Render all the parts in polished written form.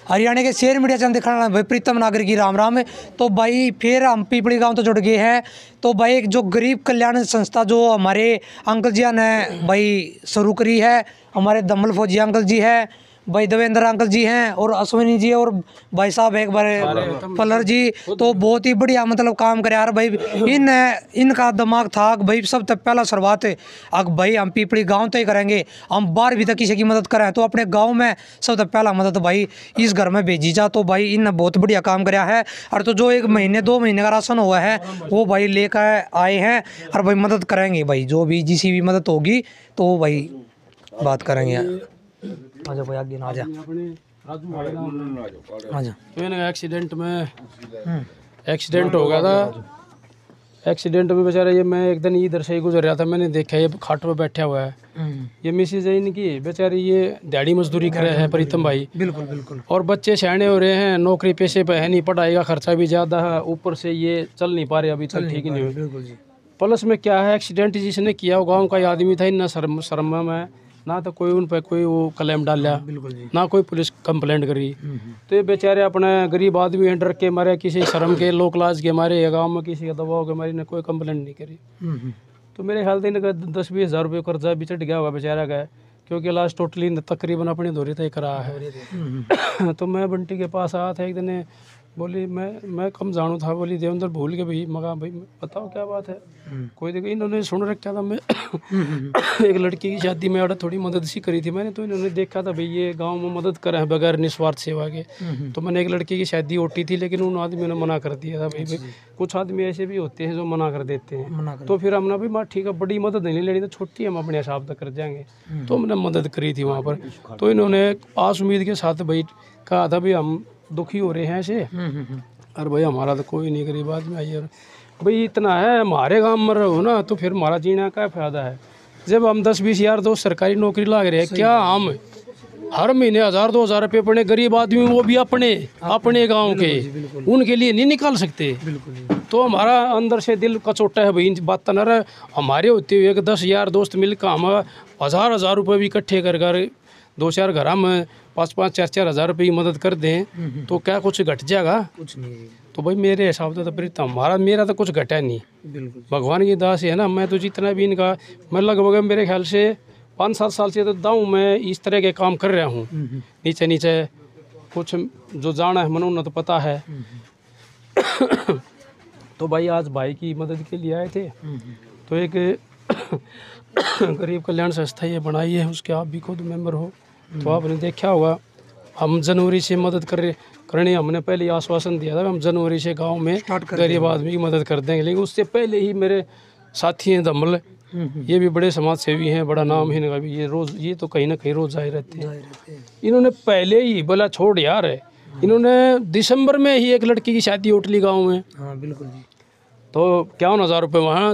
हरियाणा के share media channel दिखाना भाई प्रीतम नागर की राम राम। तो भाई फिर हम पीपली गांव तो जुड़ गए हैं। तो भाई एक जो गरीब कल्याण संस्था जो हमारे अंकल जी ने भाई शुरू करी है, हमारे दमल फौजी अंकल जी है, भाई देवेंद्र अंकल जी हैं और अश्विनी जी और भाई साहब एक बार पलर जी। तो बहुत ही बढ़िया मतलब काम करे यार भाई। इनका दिमाग था भाई सब तक पहला शुरुआत अब भाई हम पीपली गांव तो ही करेंगे, हम बाहर भी तक किसी की मदद करें तो अपने गांव में सब तक पहला मदद भाई इस घर में भेजी जा। तो भाई इनने बहुत बढ़िया काम कराया है। और तो जो 1 महीने 2 महीने का राशन हुआ है वो भाई लेकर आए हैं और भाई मदद करेंगे भाई, जो भी जिसी भी मदद होगी तो भाई बात करेंगे। आजा भाई आगे ना आजा आजा। तो इन्हें एक्सीडेंट हो गया था। एक्सीडेंट में बेचारा ये मैं एक दिन इधर से ही गुजर रहा था, मैंने देखा ये खाट पे बैठा हुआ है। ये मिसेज है इनकी, बेचारी ये दिहाड़ी मजदूरी कर रहे हैं प्रीतम भाई। बिल्कुल बिल्कुल। और बच्चे सयाने हो रहे हैं, नौकरी पेशे पे है नहीं, पढ़ाई का खर्चा भी ज़्यादा है, ऊपर से ये चल नहीं पा रहे अभी तक, ठीक नहीं हुए। बिल्कुल जी। प्लस में क्या है, एक्सीडेंट जिसने किया वो गाँव का ही आदमी था, इतना शर्म में ना तो कोई उन पर कोई वो क्लेम डाला, ना कोई पुलिस कंप्लेंट करी। तो ये बेचारे अपने गरीब आदमी हैं, डर के मारे, किसी शर्म के लोक लाज के मारे, या गाँव में किसी का दबाव के मारे ने कोई कंप्लेंट नहीं करी। तो मेरे ख्याल से इनका 10-20 हज़ार रुपये कर्जा भी चढ़ गया होगा बेचारा का, क्योंकि लास्ट टोटली तकरीबन अपनी धोरी तय करा है। तो मैं बंटी के पास आया था एक दिन, बोली मैं कम जानू था, बोली देवेंद्र भूल के भाई मगा भाई बताओ क्या बात है। कोई देखो इन्होंने सुन रखा था, मैं एक लड़की की शादी में थोड़ी मदद सी करी थी मैंने, तो इन्होंने देखा था भाई ये गांव में मदद कर रहे हैं बगैर निस्वार्थ सेवा के। तो मैंने एक लड़की की शादी ओटी थी, लेकिन उन आदमियों ने मना कर दिया था भाई कुछ आदमी ऐसे भी होते हैं जो मना कर देते हैं। तो फिर हमने भाई ठीक है बड़ी मदद नहीं लेनी, तो छोटी हम अपने हिसाब तक कर जाएंगे। तो हमने मदद करी थी वहाँ पर। तो इन्होंने आस उम्मीद के साथ भाई कहा था भाई हम दुखी हो रहे हैं ऐसे, और भाई हमारा तो कोई नहीं गरीब आदमी आई, और भाई इतना है हमारे गांव में रहो ना तो फिर हमारा जीना का फायदा है। जब हम 10-20 हज़ार दोस्त सरकारी नौकरी लाग रहे हैं, क्या हम हर महीने 1000-2000 रुपये पड़े गरीब आदमी, वो भी अपने गांव के, उनके लिए नहीं निकाल सकते। तो हमारा अंदर से दिल कचोटा है भाई बात न रहा। हमारे होते हुए 10 यार दोस्त मिलकर हम 1000 रुपये भी इकट्ठे कर 2-4 घर में 5-5, 4-4 हज़ार रुपये की मदद कर दें तो क्या कुछ घट जाएगा? कुछ नहीं। तो भाई मेरे हिसाब से तो प्रीतम मेरा तो कुछ घटा नहीं, बिल्कुल भगवान की दास है ना। मैं तो जितना भी इनका मैं लगभग मेरे ख्याल से 5-7 साल से तो दाऊँ मैं इस तरह के काम कर रहा हूँ, नीचे कुछ जो जाना है मनो न तो पता है। तो भाई आज भाई की मदद के लिए आए थे, तो एक गरीब कल्याण संस्था ये बनाई है, उसके आप भी खुद मेंबर हो। तो आपने देखा होगा हम जनवरी से मदद करने हमने पहले आश्वासन दिया था, हम जनवरी से गांव में गरीब आदमी की मदद कर देंगे। लेकिन उससे पहले ही मेरे साथी हैं दमल, ये भी बड़े समाज सेवी हैं, बड़ा नाम है इनका भी, ये तो कहीं ना कहीं रोज़ आए रहते हैं। इन्होंने पहले ही बोला छोड़ यार, इन्होंने दिसंबर में ही एक लड़की की शादी उठली गाँव में। हाँ बिल्कुल जी। तो 51,000 रुपये वहाँ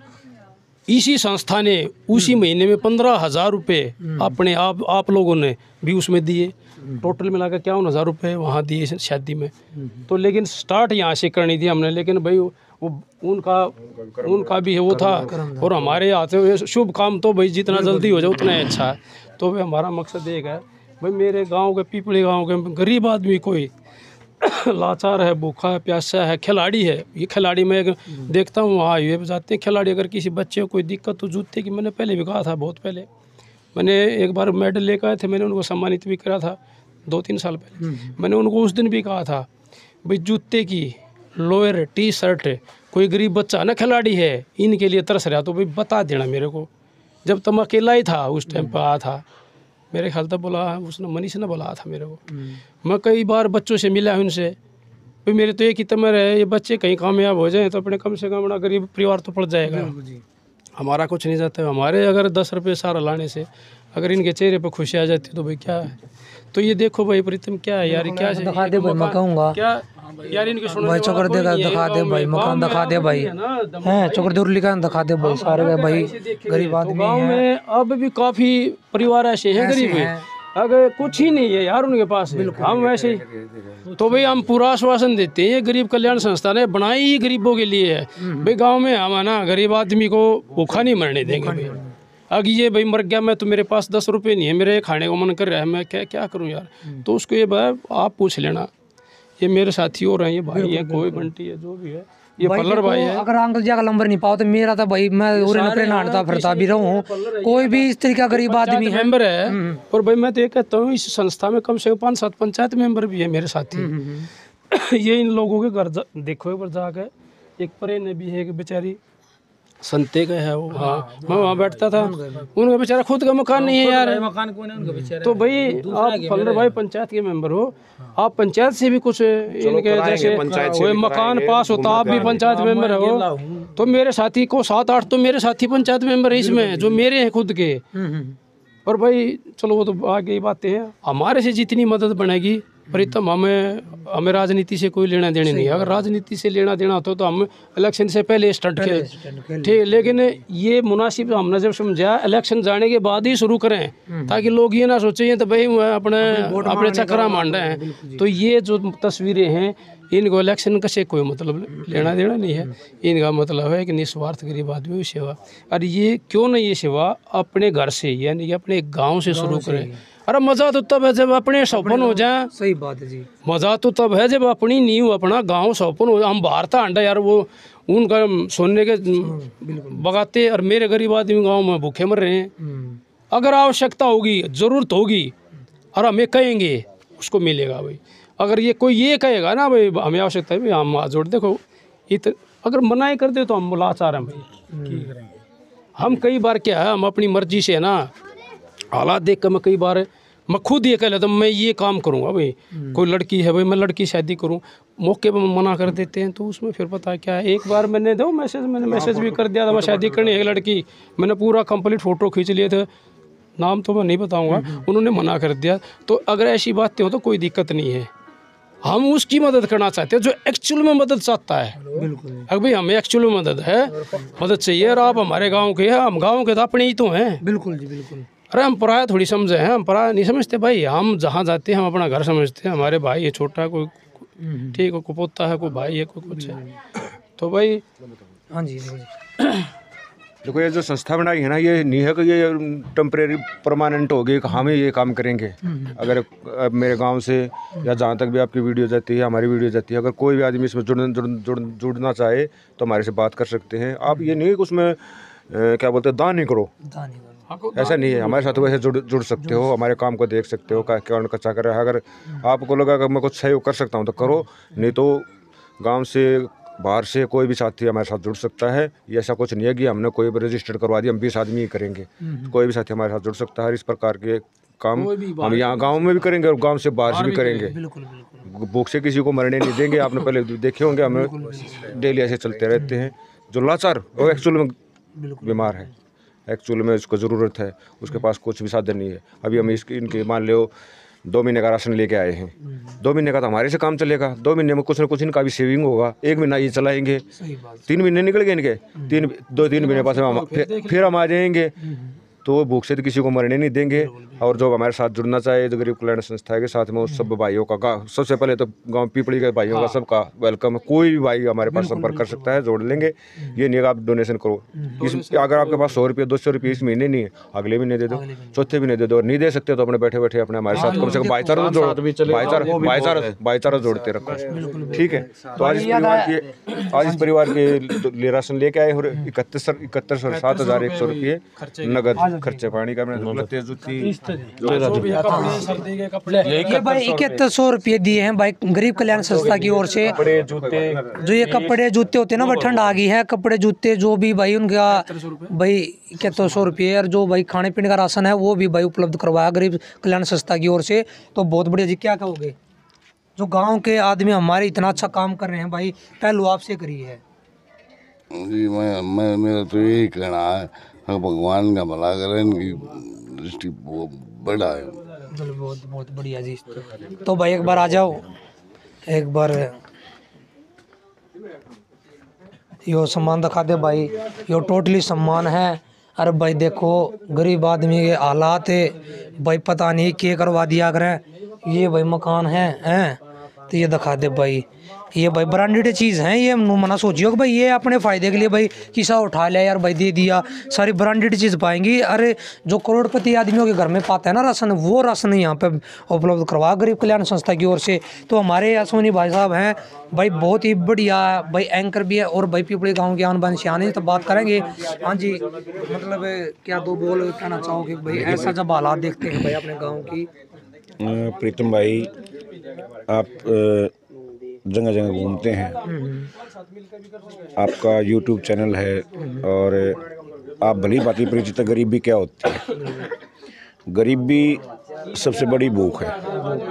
इसी संस्था ने उसी महीने में 15,000 रुपये अपने आप लोगों ने भी उसमें दिए। टोटल मिलाकर 51,000 रुपये वहाँ दिए शादी में। तो लेकिन स्टार्ट यहाँ से करनी थी हमने, लेकिन भाई वो उनका भी वो था, और हमारे आते हुए शुभ काम तो भाई जितना जल्दी हो जाए उतना ही अच्छा है। तो भाई हमारा मकसद एक है भाई मेरे गाँव के पीपली गाँव के गरीब आदमी कोई लाचार है, भूखा है, प्यासा है, खिलाड़ी है। ये खिलाड़ी मैं देखता हूँ वहाँ हाईवे पर जाते हैं खिलाड़ी, अगर किसी बच्चे को कोई दिक्कत तो जूते की, मैंने पहले भी कहा था, बहुत पहले मैंने एक बार मेडल लेकर आए थे, मैंने उनको सम्मानित भी करा था 2-3 साल पहले। मैंने उनको उस दिन भी कहा था भाई जूते की, लोअर, टी-शर्ट, कोई गरीब बच्चा ना खिलाड़ी है इनके लिए तरस रहा तो भाई बता देना मेरे को। जब तुम अकेला ही था उस टाइम पर आया था, मेरे ख्याल तक बोला उसने मनीष ने बोला था मेरे को। मैं कई बार बच्चों से मिला हूँ उनसे, भाई मेरे तो एक ही तमर है ये बच्चे कहीं कामयाब हो जाएं तो अपने कम से कम अपना गरीब परिवार तो पड़ जाएगा। हमारा कुछ नहीं जाता है, हमारे अगर 10 रुपये सारा लाने से अगर इनके चेहरे पर खुशी आ जाती तो भाई क्या है। तो ये देखो भाई प्रीतम क्या है यार, क्या दिखा दे भाई, मैं कहूँगा क्या यार इनके भाई चोकर देगा, दिखा दे भाई मकान, दिखा दे भाई हैं चोकर दूर लिखा दिखा दे भाई, सारे भाई गरीब आदमी गाँव में अब भी काफ़ी परिवार ऐसे हैं गरीब हैं, अगर कुछ ही नहीं है यार उनके पास, हम वैसे ही। तो भाई हम पूरा आश्वासन देते हैं, ये गरीब कल्याण संस्था ने बनाई ही गरीबों के लिए है। भाई गांव में हम है ना गरीब आदमी को भूखा नहीं मरने देंगे भाई, अगर ये भाई मर गया, मैं तो मेरे पास 10 रुपये नहीं है, मेरे खाने को मन कर रहा है, मैं क्या करूँ यार। तो उसको ये भाई आप पूछ लेना, ये मेरे साथी और हैं, ये भाई है, कोई बंटी है, जो भी है, ये पल्लर भाई है। अगर अंकल जी का नंबर नहीं पाओ तो मेरा तो भाई मैं उरे नपरे नाटता फिरता भी रहूं, कोई भी इस तरीके का गरीब आदमी है मेंबर है। और भाई मैं तो ये कहता हूँ इस संस्था में कम से कम 5-7 पंचायत मेंबर भी है मेरे साथी। ये इन लोगों के घर देखो एक बार जाकर, एक परे ने भी है कि बेचारी संते का है वो, हाँ मैं वहाँ बैठता था, उनका बेचारा खुद का मकान नहीं है यार, मकान कौन है उनका बेचारा। तो भाई आप फल्लर भाई पंचायत के मेंबर हो, आप पंचायत से भी कुछ इनके जैसे कोई मकान पास होता, आप भी पंचायत मेंबर हो, तो मेरे साथी को 7-8 तो मेरे साथी पंचायत मेंबर है इसमें, जो मेरे हैं खुद के। और भाई चलो वो तो आगे की बातें हैं, हमारे से जितनी मदद बनेगी प्रीतम, हमें राजनीति से कोई लेना देना नहीं है। अगर राजनीति से लेना देना होता तो हम इलेक्शन से पहले स्टार्ट खेल, ठीक। लेकिन ये मुनासिब हमने जब समझा इलेक्शन जाने के बाद ही शुरू करें, ताकि लोग ये ना सोचें ये तो भाई अपने चक्कर मान रहे हैं। तो ये जो तस्वीरें हैं, इनको इलेक्शन का से कोई मतलब लेना देना नहीं है। इनका मतलब है कि निस्वार्थ गरीब आदमी की सेवा। और ये क्यों नहीं, ये सेवा अपने घर से यानी कि अपने गाँव से शुरू करें। अरे मज़ा तो तब है जब अपने सौपन हो जाए। सही बात है जी। मज़ा तो तब है जब अपनी नींव अपना गांव सौपन हो जाए। हम बाहर था अंडा यार, वो उनका सोने के बगाते और मेरे गरीब आदमी गांव में भूखे मर रहे हैं। अगर आवश्यकता होगी, ज़रूरत होगी और हमें कहेंगे, उसको मिलेगा भाई। अगर ये कोई ये कहेगा ना भाई हमें आवश्यकता है, भाई हम हाथ जोड़, देखो अगर मनाही कर दे तो हम लाचार हैं भाई। हम कई बार क्या है, हम अपनी मर्जी से ना हालात देख कर मैं कई बार मैं खुद ये कह लेता हूँ मैं ये काम करूँगा भाई। कोई लड़की है भाई, मैं लड़की शादी करूँ, मौके पर मना कर देते हैं, तो उसमें फिर पता है क्या है। एक बार मैंने मैसेज भी कर दिया था, मैं शादी करनी है लड़की, मैंने पूरा कंप्लीट फ़ोटो खींच लिए थे, नाम तो मैं नहीं बताऊँगा, उन्होंने मना कर दिया। तो अगर ऐसी बातें हो तो कोई दिक्कत नहीं है, हम उसकी मदद करना चाहते हैं जो एक्चुअल में मदद चाहता है। बिल्कुल। अगर भाई हमें एक्चुअल में मदद चाहिए, और आप हमारे गाँव के हैं, हम गाँव के तो अपने ही तो हैं। बिल्कुल जी बिल्कुल। अरे हम पराया थोड़ी समझे हैं, हम पराया नहीं समझते भाई। हम जहाँ जाते हैं हम अपना घर समझते हैं। हमारे भाई है, छोटा कोई ठीक है, कोई पोता है, कोई भाई है, कोई कुछ है, तो भाई हाँ जी। देखो ये जो संस्था बनाई है ना, ये नहीं है कि ये टेम्परेरी परमानेंट हो गई कि हम ही ये काम करेंगे। अगर मेरे गांव से या जहाँ तक भी आपकी वीडियो जाती है, हमारी वीडियो जाती है, अगर कोई भी आदमी इसमें जुड़ना चाहे तो हमारे से बात कर सकते हैं। आप ये नहीं कि उसमें क्या बोलते हैं दान नहीं करो, ऐसा नहीं है। हमारे साथ वैसे जुड़ सकते हो, हमारे काम को देख सकते हो, क्या कच्चा कर रहा है। अगर आपको लगा कि मैं कुछ सहयोग कर सकता हूँ तो करो, नहीं तो गांव से बाहर से कोई भी साथी हमारे साथ जुड़ सकता है। ये ऐसा कुछ नहीं है कि हमने कोई भी रजिस्टर्ड करवा दिया, हम 20 आदमी ही करेंगे। कोई भी साथी हमारे साथ जुड़ सकता है। इस प्रकार के काम हम यहाँ गाँव में भी करेंगे और गाँव से बाहर से भी करेंगे। भूख से किसी को मरने नहीं देंगे। आपने पहले देखे होंगे, हमें डेली ऐसे चलते रहते हैं। जो लाचार वो एक्चुअल में बीमार है, एक्चुअल में उसको ज़रूरत है, उसके पास कुछ भी साधन नहीं है। अभी हम इनके मान लो 2 महीने का राशन लेके आए हैं, 2 महीने का तो हमारे से काम चलेगा। 2 महीने में कुछ ना कुछ इनका भी सेविंग होगा। 1 महीना ये चलाएंगे, 3 महीने निकल गए इनके, 2-3 महीने पास फिर हम आ जाएंगे। तो भूख से तो किसी को मरने नहीं देंगे। और जो हमारे साथ जुड़ना चाहे, जो गरीब कल्याण संस्था के साथ में, उस सब भाइयों का सबसे पहले तो गांव पीपली के भाइयों का सबका वेलकम है। कोई भी भाई हमारे पास संपर्क कर सकता है, जोड़ लेंगे। ये नहीं आप डोनेशन करो, अगर आपके पास 100 रुपये 200 रुपये इस महीने नहीं है, अगले महीने दे दो, चौथे महीने दे दो। और नहीं दे सकते तो अपने बैठे बैठे अपने हमारे साथ कम से कम भाईचारा जोड़ते रखो, ठीक है। तो आज इस परिवार के लिए राशन लेके आए, और 71,007,100 रुपये नगद खर्चे पानी का। ये भाई 7100 रुपये दिए हैं भाई गरीब कल्याण संस्था की ओर से। जो ये कपड़े जूते होते हैं ना, भाई ठंड आ गई है, कपड़े जूते जो भी भाई उनका भाई 7100 रुपये। और जो भाई खाने पीने का राशन है वो भी भाई उपलब्ध करवाया गरीब कल्याण संस्था की ओर से। तो बहुत बढ़िया जी। क्या कहोगे, जो गाँव के आदमी हमारे इतना अच्छा काम कर रहे हैं भाई, पहलू आपसे करी है जी। मैं मेरा तो यही कहना है, भगवान का भला करें, इनकी दृष्टि बड़ा है। बहुत बहुत बढ़िया जी। तो भाई एक बार आ जाओ, एक बार यो सामान दिखा दे भाई। यो टोटली सामान है। अरे भाई देखो गरीब आदमी के हालात है भाई, पता नहीं क्या करवा दिया करें। ये भाई मकान है तो ये दिखा दे भाई, ये भाई ब्रांडेड चीज़ है ये, मना सोचियो कि भाई ये अपने फ़ायदे के लिए भाई किसा उठा लिया यार भाई दे दिया, सारी ब्रांडेड चीज़ पाएंगी। अरे जो करोड़पति आदमियों के घर में पाता है ना राशन, वो राशन यहाँ पे उपलब्ध करवा गरीब कल्याण संस्था की ओर से। तो हमारे अश्विनी भाई साहब हैं भाई, बहुत ही बढ़िया भाई एंकर भी है, और भाई पिपली गाँव के आन बान सियाने तो बात करेंगे। हाँ जी, मतलब क्या दो बोल कहना चाहोगे भाई, ऐसा जब हालात देखते हैं भाई अपने गाँव की? प्रीतम भाई, आप जगह जगह घूमते हैं, आपका यूट्यूब चैनल है, और आप भली भांति परिचित है गरीबी क्या होती है। गरीबी सबसे बड़ी भूख है।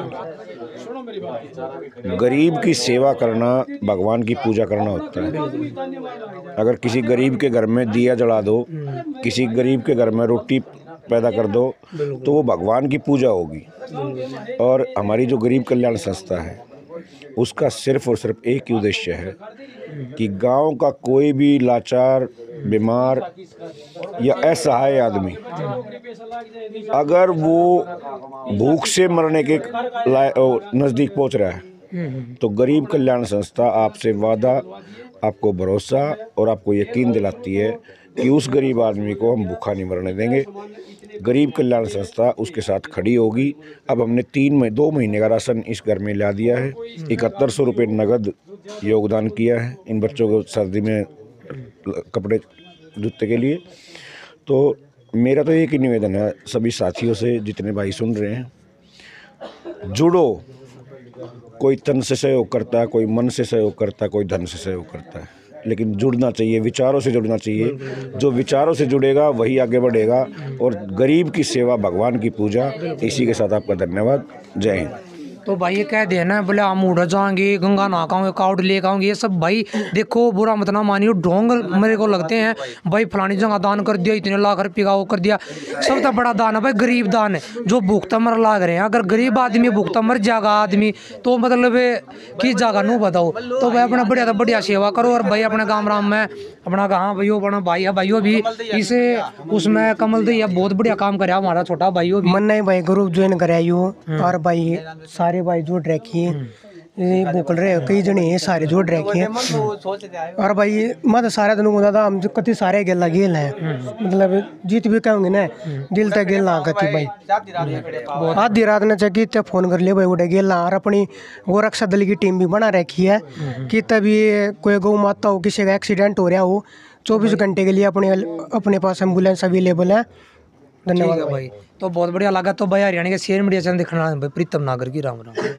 गरीब की सेवा करना भगवान की पूजा करना होता है। अगर किसी गरीब के घर में दिया जला दो, किसी गरीब के घर में रोटी पैदा कर दो, तो वो भगवान की पूजा होगी। और हमारी जो गरीब कल्याण संस्था है, उसका सिर्फ और सिर्फ एक ही उद्देश्य है कि गांव का कोई भी लाचार, बीमार या असहाय आदमी अगर वो भूख से मरने के नज़दीक पहुंच रहा है, तो गरीब कल्याण संस्था आपसे वादा, आपको भरोसा और आपको यकीन दिलाती है कि उस गरीब आदमी को हम भूखा नहीं मरने देंगे। गरीब कल्याण संस्था उसके साथ खड़ी होगी। अब हमने 2 महीने का राशन इस घर में ला दिया है। 7100 रुपये नगद योगदान किया है इन बच्चों को सर्दी में कपड़े जूते के लिए। तो मेरा तो एक ही निवेदन है सभी साथियों से, जितने भाई सुन रहे हैं, जुड़ो। कोई तन से सहयोग करता है, कोई मन से सहयोग करता है, कोई धन से सहयोग करता है, लेकिन जुड़ना चाहिए, विचारों से जुड़ना चाहिए। जो विचारों से जुड़ेगा वही आगे बढ़ेगा, और गरीब की सेवा भगवान की पूजा। इसी के साथ आपका धन्यवाद। जय हिंद। तो भाई ये कह देना बोले हम उड़ जाएंगे, गंगा नहाऊंगे, काउड ले आऊंगे, ये सब भाई देखो बुरा मत ना मानियो, ढोंग मेरे को लगते हैं भाई। फलानी जगह दान कर दिया, इतने लाख रुपये का वो कर दिया। सबसे बड़ा दान है भाई गरीब दान है, जो भूखता मर लाग रहे हैं। अगर गरीब आदमी भूखता मर जाएगा आदमी, तो मतलब किस जगह नू बताओ। तो भाई अपना बढ़िया तो बढ़िया सेवा करो। और भाई अपने गाँव राम में अपना कहाँ भाई अपना भाई है, भाइयों भी इसे उसमें कमल दी बहुत बढ़िया काम करे हमारा छोटा भाइयों भी। मन नहीं भाई ग्रुप ज्वाइन कराइयो, और भाई सारे भाई जुड़ रखी है, बोल रहे कई जने हैं सारे जुड़ रखे हैं। और भाई मत सारे दिन को दादा हम कति सारे गेला गेल हैं, मतलब जीत भी कहोगे ना दिल तक गेल ना कति भाई। आधी रात ने चाहिए तब फोन कर ले भाई उठे गेल ना। और अपनी गोरक्षा दल की टीम भी बना रखी है कि तभी कोई गौ माता हो, किसी का एक्सीडेंट हो रहा हो, 24 घंटे के लिए अपने पास एम्बुलेंस अवेलेबल है। धन्यवाद भाई। तो बहुत बढ़िया लगा। तो भाई हरियाणा के शेयर मीडिया चैनल दिखना भाई प्रीतम नागर की राम राम।